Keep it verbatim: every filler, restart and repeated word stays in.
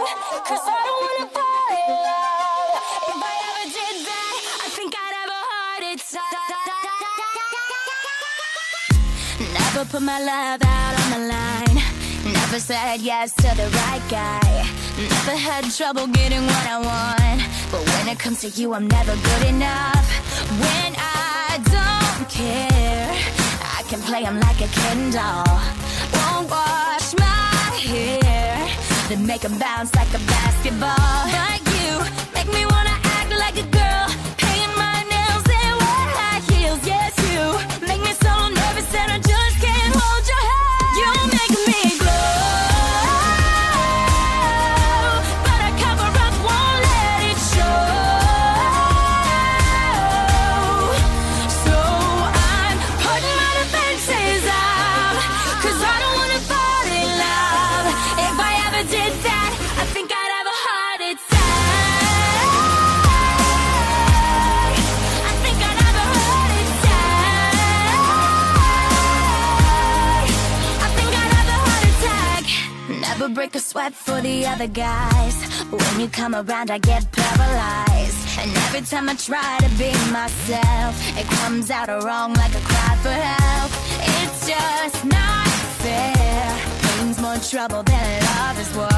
Cause I don't wanna fall in love. If I ever did that, I think I'd have a heart attack. Never put my love out on the line. Never said yes to the right guy. Never had trouble getting what I want. But when it comes to you, I'm never good enough. When I don't care, I can play him like a Ken doll. Won't wash my hair, then make him bounce like a basketball. But you make me wanna act like a girl, paint my nails and wear high heels. Yes, you make me so nervous that I just can't hold your hand. You make me glow, but I cover up, won't let it show. So I'm putting my defenses up, cause I don't wanna fall in love. If I ever did that, I think I'd have a heart attack. I think I'd have a heart attack. I think I'd have a heart attack. Never break a sweat for the other guys. When you come around, I get paralyzed. And every time I try to be myself, it comes out wrong like a cry for help. It's just not fair. Brings more trouble than love is worth.